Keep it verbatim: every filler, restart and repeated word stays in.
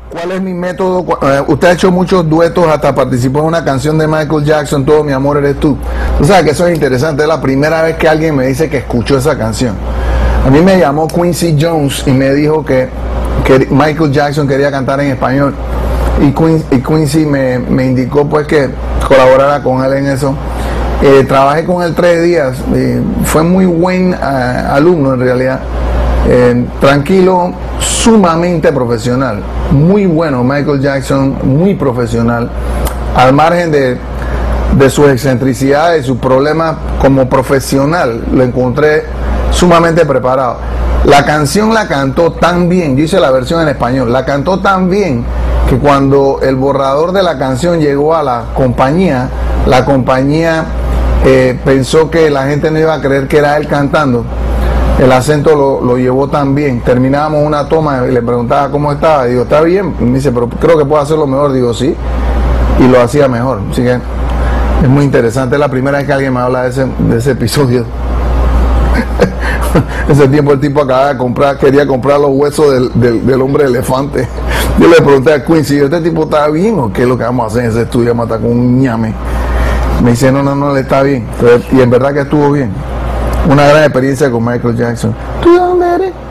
¿Cuál es mi método? Eh, usted ha hecho muchos duetos, hasta participó en una canción de Michael Jackson, Todo mi amor eres tú. Tú sabes que eso es interesante, es la primera vez que alguien me dice que escuchó esa canción. A mí me llamó Quincy Jones y me dijo que, que Michael Jackson quería cantar en español. Y Quincy, y Quincy me, me indicó pues que colaborara con él en eso. Eh, trabajé con él tres días, eh, fue muy buen uh, alumno en realidad. Eh, tranquilo, sumamente profesional, muy bueno Michael Jackson, muy profesional, al margen de, de sus excentricidades, sus problemas como profesional, lo encontré sumamente preparado. La canción la cantó tan bien, yo hice la versión en español, la cantó tan bien que cuando el borrador de la canción llegó a la compañía, la compañía eh, pensó que la gente no iba a creer que era él cantando. El acento lo, lo llevó tan bien. Terminábamos una toma y le preguntaba cómo estaba. Digo, ¿está bien? Me dice, pero creo que puedo hacerlo mejor. Digo, sí. Y lo hacía mejor. Así que es muy interesante. Es la primera vez que alguien me habla de ese, de ese episodio. Ese tiempo el tipo acababa de comprar, quería comprar los huesos del, del, del hombre elefante. Yo le pregunté a Quincy, ¿este tipo está bien o qué es lo que vamos a hacer en ese estudio? Vamos a matar con un ñame. Me dice, no, no, no, le está bien. Entonces, y en verdad que estuvo bien. Una gran experiencia con Michael Jackson. ¿Tú dónde eres?